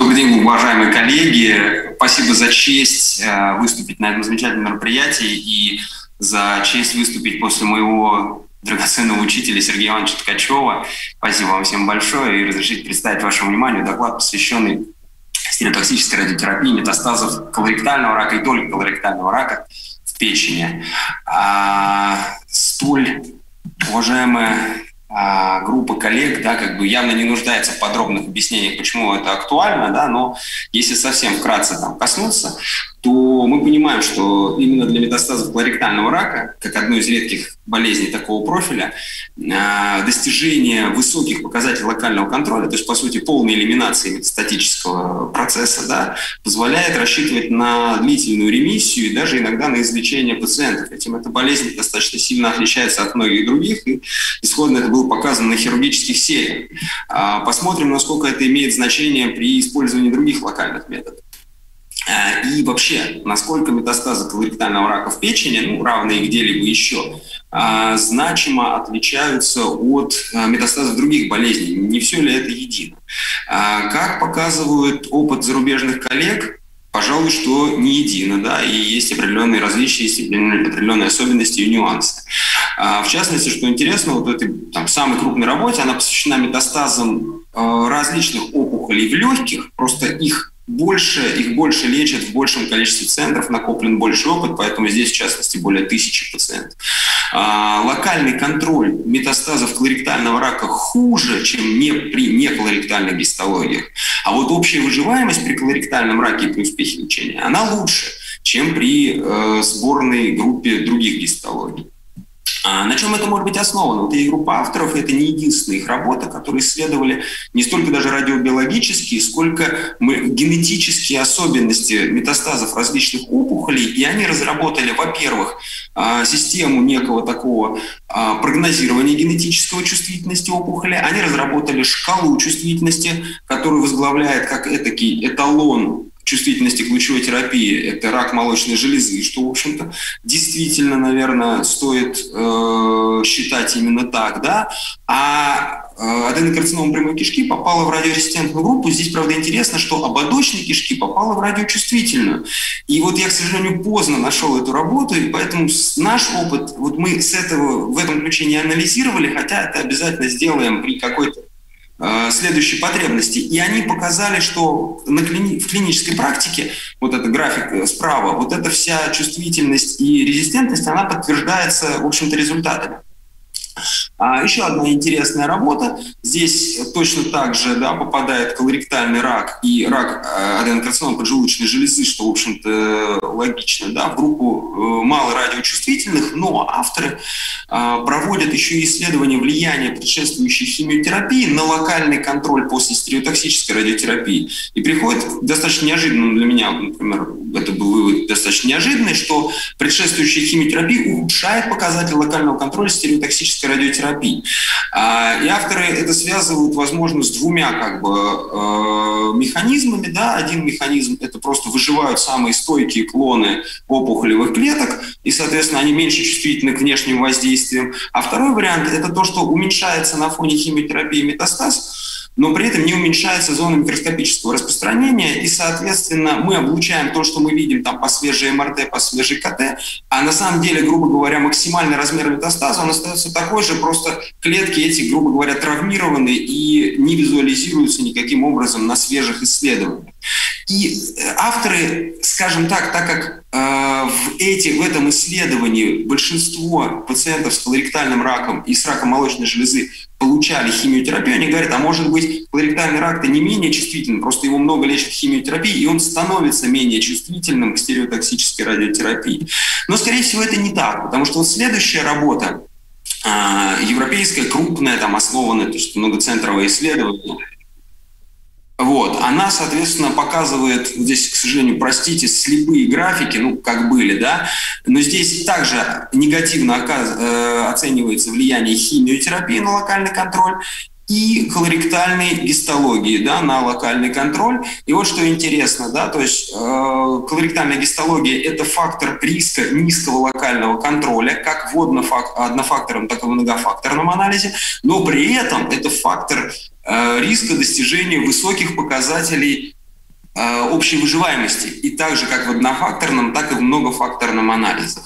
Добрый день, уважаемые коллеги. Спасибо за честь выступить на этом замечательном мероприятии и за честь выступить после моего драгоценного учителя Сергея Ивановича Ткачева. Спасибо вам всем большое. И разрешите представить вашему вниманию доклад, посвященный стереотоксической радиотерапии метастазов колоректального рака и только колоректального рака в печени. Столь уважаемая группа коллег, явно не нуждается в подробных объяснениях, почему это актуально, но если совсем вкратце коснуться, то мы понимаем, что именно для метастазов колоректального рака, как одной из редких болезней такого профиля, достижение высоких показателей локального контроля, то есть, по сути, полной элиминации метастатического процесса, позволяет рассчитывать на длительную ремиссию и даже иногда на излечение пациентов. Этим эта болезнь достаточно сильно отличается от многих других, и исходно это было показано на хирургических сериях. Посмотрим, насколько это имеет значение при использовании других локальных методов. И вообще, насколько метастазы колоректального рака в печени, равные где-либо еще, значимо отличаются от метастазов других болезней. Не все ли это едино? Как показывает опыт зарубежных коллег, пожалуй, что не едино, и есть определенные различия, есть определенные особенности и нюансы. В частности, что интересно, вот этой самой крупной работе, она посвящена метастазам различных опухолей в легких, просто их больше лечат в большем количестве центров, накоплен больше опыт, поэтому здесь, в частности, более 1000 пациентов. Локальный контроль метастазов колоректального рака хуже, чем при неколоректальных гистологиях. А вот общая выживаемость при колоректальном раке и при успехе лечения, она лучше, чем при сборной группе других гистологий. На чем это может быть основано? Вот и группа авторов — это не единственная их работа, которые исследовали не столько даже радиобиологические, сколько генетические особенности метастазов различных опухолей, и они разработали, во-первых, систему некого такого прогнозирования генетической чувствительности опухоли, они разработали шкалу чувствительности, которую возглавляет как этакий эталон чувствительности к лучевой терапии, это рак молочной железы, что, в общем-то, действительно, наверное, стоит считать именно так, А аденокарцинома прямой кишки попала в радиорезистентную группу. Здесь, правда, интересно, что ободочной кишки попала в радиочувствительную. И вот я, к сожалению, поздно нашел эту работу, и поэтому наш опыт, вот мы в этом ключе не анализировали, хотя это обязательно сделаем при какой-то следующей потребности. И они показали, что в клинической практике, вот этот график справа, вот эта вся чувствительность и резистентность, она подтверждается, в общем-то, результатами. Еще одна интересная работа. Здесь точно так же попадает колоректальный рак и рак аденокарциномы поджелудочной железы, что, в общем-то, логично, в группу малорадиочувствительных, но авторы проводят еще и исследования влияния предшествующей химиотерапии на локальный контроль после стереотоксической радиотерапии. И приходит достаточно неожиданно для меня, например, это был вывод достаточно неожиданный, что предшествующая химиотерапия улучшает показатель локального контроля стереотоксической радиотерапии. И авторы это связывают, возможно, с двумя механизмами. Один механизм — это просто выживают самые стойкие клоны опухолевых клеток, и, соответственно, они меньше чувствительны к внешним воздействиям. А второй вариант — это то, что уменьшается на фоне химиотерапии метастаз, но при этом не уменьшается зона микроскопического распространения, и, соответственно, мы облучаем то, что мы видим по свежей МРТ, по свежей КТ, а на самом деле, грубо говоря, максимальный размер метастаза, он остается такой же, просто клетки эти, грубо говоря, травмированы и не визуализируются никаким образом на свежих исследованиях. И авторы, скажем так как в этом исследовании большинство пациентов с колоректальным раком и с раком молочной железы получали химиотерапию, они говорят, а может быть, колоректальный рак-то не менее чувствительный, просто его много лечат химиотерапией, и он становится менее чувствительным к стереотоксической радиотерапии. Но, скорее всего, это не так, потому что следующая работа, европейская, крупная, основанная, то есть многоцентровое исследование, она, соответственно, показывает, здесь, к сожалению, простите, слепые графики, как были, но здесь также негативно оценивается влияние химиотерапии на локальный контроль и колоректальной гистологии на локальный контроль. И вот что интересно, то есть колоректальная гистология — это фактор риска низкого локального контроля, как в однофакторном, так и в многофакторном анализе, но при этом это фактор риска достижения высоких показателей общей выживаемости, и так же как в однофакторном, так и в многофакторном анализах.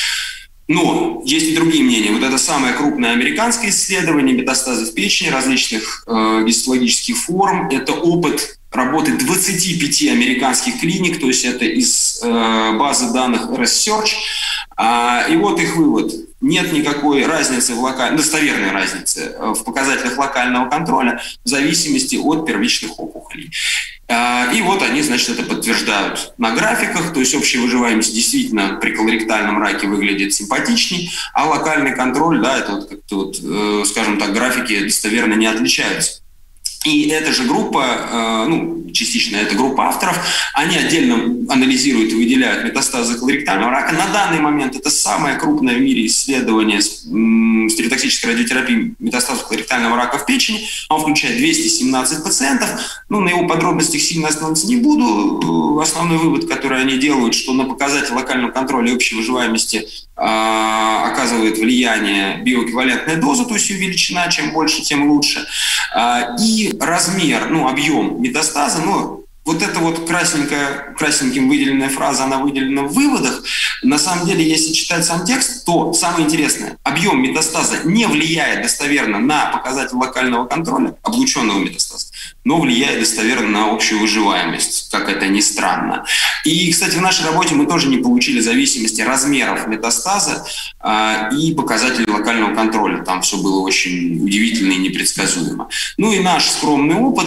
Но есть и другие мнения. Вот это самое крупное американское исследование метастазов в печени различных гистологических форм. Это опыт работы 25 американских клиник, то есть это из базы данных RSSearch. И вот их вывод. Нет никакой разницы, достоверной разницы в показателях локального контроля в зависимости от первичных опухолей. И вот они, значит, это подтверждают на графиках, то есть общая выживаемость действительно при колоректальном раке выглядит симпатичней, а локальный контроль, да, это вот как-то вот, скажем так, графики достоверно не отличаются. И эта же группа, частично эта группа авторов, они отдельно анализируют и выделяют метастазы колоректального рака. На данный момент это самое крупное в мире исследование стереотоксической радиотерапии метастазов колоректального рака в печени. Он включает 217 пациентов. На его подробностях сильно остановиться не буду. Основной вывод, который они делают, что на показатель локального контроля и общей выживаемости оказывает влияние биоэквивалентная доза, то есть ее величина, чем больше, тем лучше. И размер, объем метастаза, вот эта вот красненьким выделенная фраза, она выделена в выводах. На самом деле, если читать сам текст, то самое интересное, объем метастаза не влияет достоверно на показатель локального контроля, облученного метастаза, но влияет достоверно на общую выживаемость, как это ни странно. И, кстати, в нашей работе мы тоже не получили зависимости размеров метастаза и показателей локального контроля. Там все было очень удивительно и непредсказуемо. И наш скромный опыт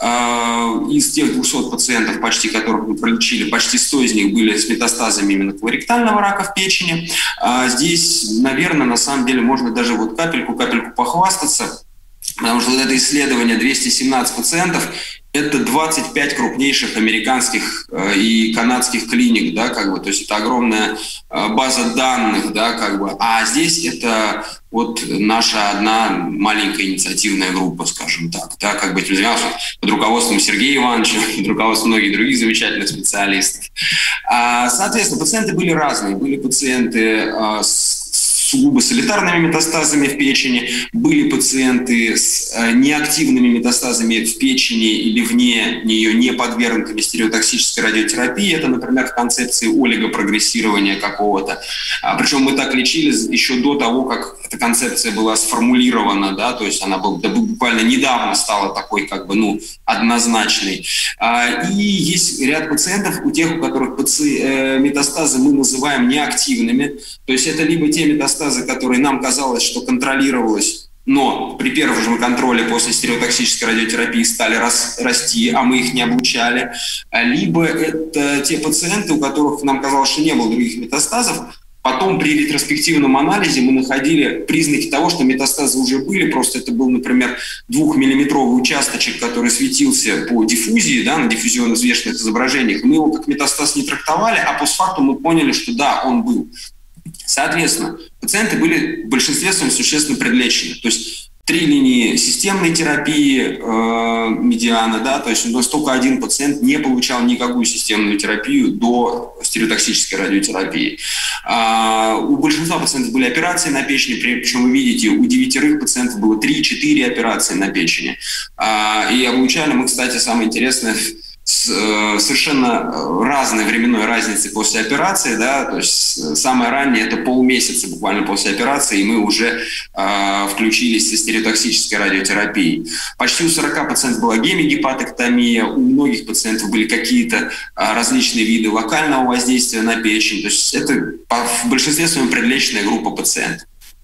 из тех 200 пациентов, почти которых мы пролечили, почти 100 из них были с метастазами именно колоректального рака в печени. Здесь, наверное, на самом деле можно даже вот капельку похвастаться, потому что вот это исследование 217 пациентов, это 25 крупнейших американских и канадских клиник, да, то есть это огромная база данных, да, а здесь это вот наша одна маленькая инициативная группа, скажем так, да, этим занималась под руководством Сергея Ивановича, под руководством многих других замечательных специалистов. Соответственно, пациенты были разные, были пациенты сугубо солитарными метастазами в печени, были пациенты с неактивными метастазами в печени или вне нее, не подвергнутыми стереотоксической радиотерапии. Это, например, в концепции олигопрогрессирования какого-то. Причем мы так лечили еще до того, как эта концепция была сформулирована, да, то есть она буквально недавно стала такой однозначной. И есть ряд пациентов, у которых метастазы мы называем неактивными, то есть это либо те метастазы, которые нам казалось, что контролировалось, но при первом же контроле после стереотоксической радиотерапии стали расти, а мы их не облучали. Либо это те пациенты, у которых нам казалось, что не было других метастазов. Потом при ретроспективном анализе мы находили признаки того, что метастазы уже были, просто это был, например, 2-миллиметровый участочек, который светился по диффузии, да, на диффузионно взвешенных изображениях. Мы его как метастаз не трактовали, а постфактум мы поняли, что да, он был. Соответственно, пациенты были в большинстве своем существенно предлечены. То есть 3 линии системной терапии медиана, да, то есть у нас только один пациент не получал никакую системную терапию до стереотоксической радиотерапии. У большинства пациентов были операции на печени, причем вы видите, у 9 пациентов было 3-4 операции на печени. И облучали мы, кстати, самое интересное, с совершенно разной временной разницей после операции, да, то есть самое раннее это полмесяца буквально после операции, и мы уже включились со стереотоксической радиотерапией. Почти у 40 пациентов была гемигепатоктомия, у многих пациентов были какие-то различные виды локального воздействия на печень, то есть это в большинстве своем предлеченная группа пациентов.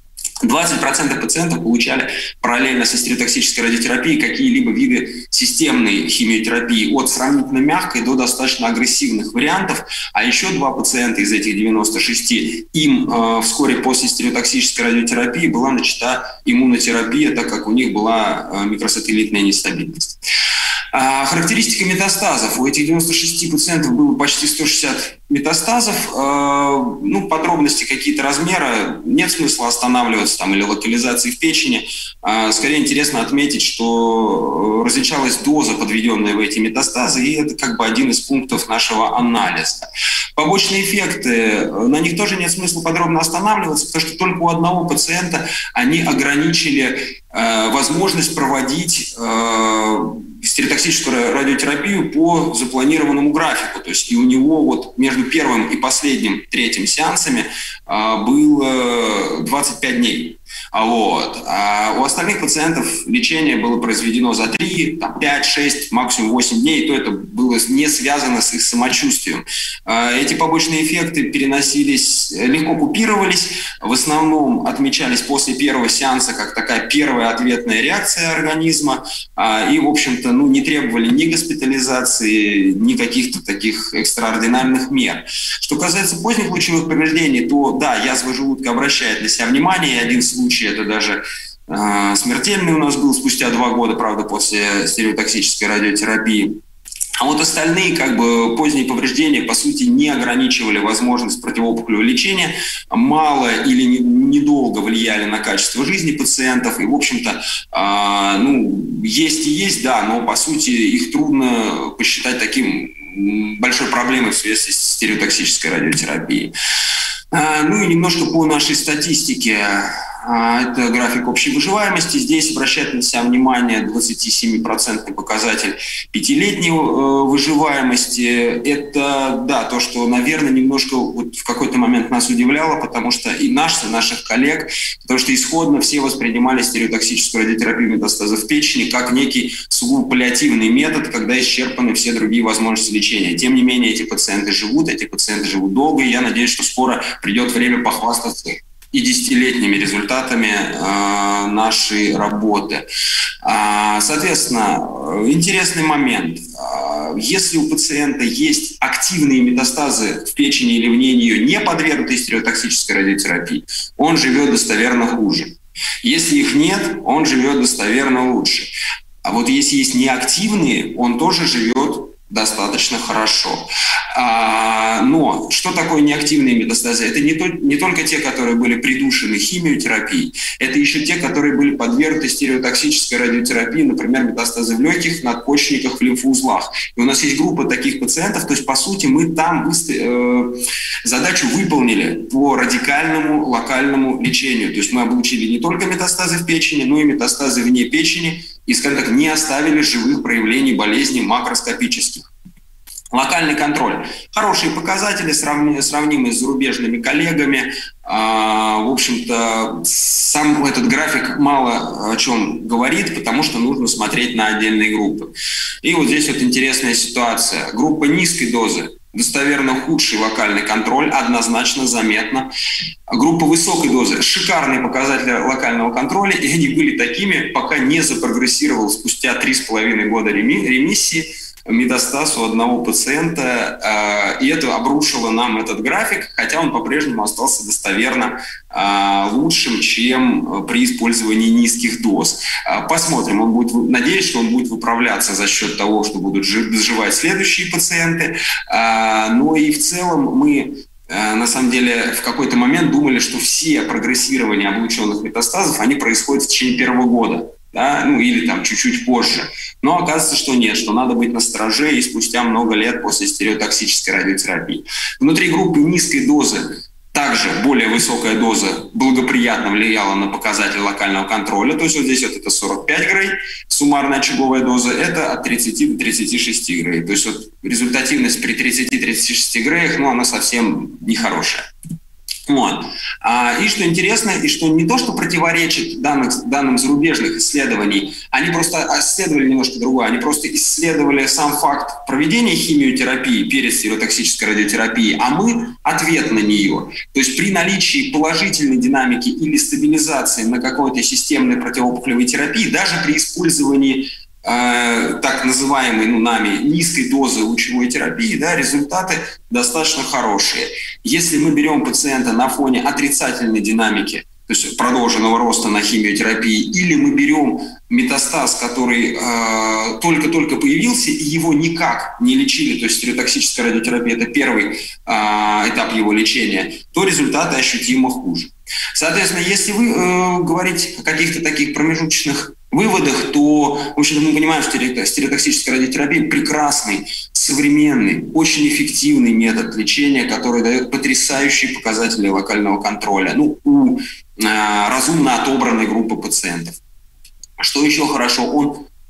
20% пациентов получали параллельно со стереотоксической радиотерапией какие-либо виды системной химиотерапии от сравнительно мягкой до достаточно агрессивных вариантов, а еще 2 пациента из этих 96, им вскоре после стереотоксической радиотерапии была начата иммунотерапия, так как у них была микросателлитная нестабильность. Характеристика метастазов. У этих 96 пациентов было почти 160 метастазов. Подробности, какие-то размеры, нет смысла останавливаться там, или локализации в печени. Скорее интересно отметить, что различалась доза, подведенная в эти метастазы, и это один из пунктов нашего анализа. Побочные эффекты, на них тоже нет смысла подробно останавливаться, потому что только у одного пациента они ограничили возможность проводить стереотоксическую радиотерапию по запланированному графику. То есть и у него вот между первым и последним, третьим сеансами было 25 дней. А у остальных пациентов лечение было произведено за 3, 5, 6, максимум 8 дней, и то это было не связано с их самочувствием. Эти побочные эффекты переносились, легко купировались, в основном отмечались после первого сеанса как такая первая ответная реакция организма, и, в общем-то, не требовали ни госпитализации, ни каких-то таких экстраординарных мер. Что касается поздних лучевых повреждений, то да, язва желудка обращает на себя внимание, и один случай это даже смертельный у нас был спустя 2 года, правда, после стереотоксической радиотерапии. А вот остальные поздние повреждения, по сути, не ограничивали возможность противоопухолевого лечения, мало или недолго влияли на качество жизни пациентов. И, в общем-то, есть и есть, да, но, по сути, их трудно посчитать таким большой проблемой в связи с стереотоксической радиотерапией. И немножко по нашей статистике. Это график общей выживаемости. Здесь обращает на себя внимание 27% показатель 5-летней выживаемости. Это, да, то, что, наверное, немножко в какой-то момент нас удивляло, потому что и наших коллег, потому что исходно все воспринимали стереотоксическую радиотерапию метастазов печени как некий сугубо паллиативный метод, когда исчерпаны все другие возможности лечения. Тем не менее, эти пациенты живут долго, и я надеюсь, что скоро придет время похвастаться и 10-летними результатами нашей работы. Соответственно, интересный момент. Если у пациента есть активные метастазы в печени или вне нее, не подвергнутые стереотоксической радиотерапии, он живет достоверно хуже. Если их нет, он живет достоверно лучше. А вот если есть неактивные, он тоже живет достаточно хорошо. Но что такое неактивные метастазы? Это не только те, которые были придушены химиотерапией, это еще те, которые были подвергнуты стереотоксической радиотерапии, например, метастазы в легких, надпочечниках, в лимфоузлах. И у нас есть группа таких пациентов, то есть, по сути, мы там задачу выполнили по радикальному локальному лечению. То есть мы облучили не только метастазы в печени, но и метастазы вне печени, и, скажем так, не оставили живых проявлений болезни макроскопических. Локальный контроль. Хорошие показатели, сравнимые с зарубежными коллегами. В общем-то, сам этот график мало о чем говорит, потому что нужно смотреть на отдельные группы. И вот здесь вот интересная ситуация. Группа низкой дозы. Достоверно худший локальный контроль, однозначно, заметно. Группа высокой дозы, шикарные показатели локального контроля, и они были такими, пока не запрогрессировал спустя 3,5 года ремиссии метастаз у одного пациента, и это обрушило нам этот график, хотя он по-прежнему остался достоверно лучшим, чем при использовании низких доз. Посмотрим, надеюсь, что он будет выправляться за счет того, что будут доживать следующие пациенты. Но и в целом мы на самом деле в какой-то момент думали, что все прогрессирования облученных метастазов, они происходят в течение первого года. Да, или там чуть-чуть позже. Но оказывается, что нет, что надо быть настороже и спустя много лет после стереотоксической радиотерапии. Внутри группы низкой дозы также более высокая доза благоприятно влияла на показатель локального контроля. То есть вот здесь вот это 45 грей, суммарная очаговая доза, это от 30 до 36 грей. То есть вот результативность при 30-36 греях, она совсем нехорошая. Вот. И что интересно, и что не то, что противоречит данным зарубежных исследований, они просто исследовали немножко другое, они просто исследовали сам факт проведения химиотерапии перед стереотоксической радиотерапией, а мы ответ на нее. То есть при наличии положительной динамики или стабилизации на какой-то системной противоопухолевой терапии, даже при использовании так называемой нами низкой дозы лучевой терапии, да, результаты достаточно хорошие. Если мы берем пациента на фоне отрицательной динамики, то есть продолженного роста на химиотерапии, или мы берем метастаз, который только-только появился, и его никак не лечили, то есть стереотоксическая радиотерапия – это первый этап его лечения, то результаты ощутимо хуже. Соответственно, если вы говорите о каких-то таких промежуточных выводах, то, в общем-то, мы понимаем, что стереотоксическая радиотерапия – прекрасный, современный, очень эффективный метод лечения, который дает потрясающие показатели локального контроля у разумно отобранной группы пациентов. Что еще хорошо, он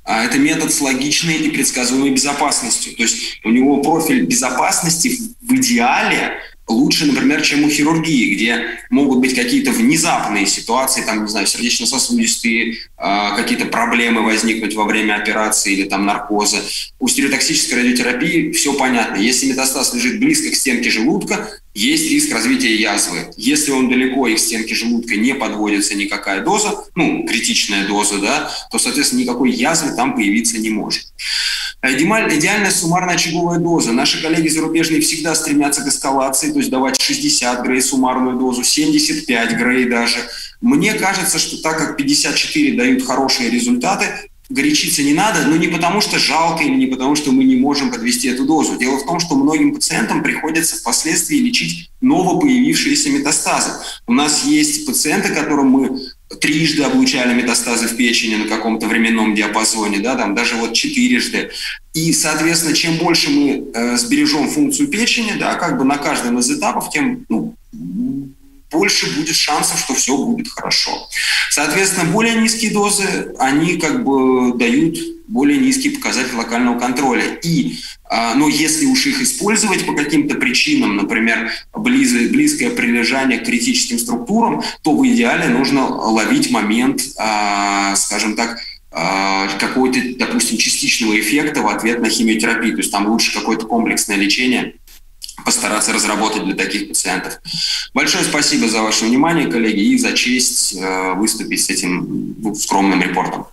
это метод с логичной и предсказуемой безопасностью. То есть у него профиль безопасности в идеале лучше, например, чем у хирургии, где могут быть какие-то внезапные ситуации, там, не знаю, сердечно-сосудистые, какие-то проблемы возникнуть во время операции или там наркоза. У стереотоксической радиотерапии все понятно. Если метастаз лежит близко к стенке желудка, есть риск развития язвы. Если он далеко и к стенке желудка не подводится никакая доза, критичная доза, да, то, соответственно, никакой язвы там появиться не может. Идеальная суммарная очаговая доза. Наши коллеги зарубежные всегда стремятся к эскалации, то есть давать 60 грей суммарную дозу, 75 грей даже. Мне кажется, что так как 54 дают хорошие результаты, горячиться не надо, но не потому что жалко или не потому что мы не можем подвести эту дозу. Дело в том, что многим пациентам приходится впоследствии лечить новопоявившиеся метастазы. У нас есть пациенты, которым мы трижды облучали метастазы в печени на каком-то временном диапазоне, да, там даже вот 4-жды. И, соответственно, чем больше мы сбережем функцию печени, да, как бы на каждом из этапов, тем больше будет шансов, что все будет хорошо. Соответственно, более низкие дозы, они как бы дают более низкий показатель локального контроля. Но если уж их использовать по каким-то причинам, например, близкое прилежание к критическим структурам, то в идеале нужно ловить момент, скажем так, какого-то, допустим, частичного эффекта в ответ на химиотерапию. То есть там лучше какое-то комплексное лечение постараться разработать для таких пациентов. Большое спасибо за ваше внимание, коллеги, и за честь выступить с этим скромным репортом.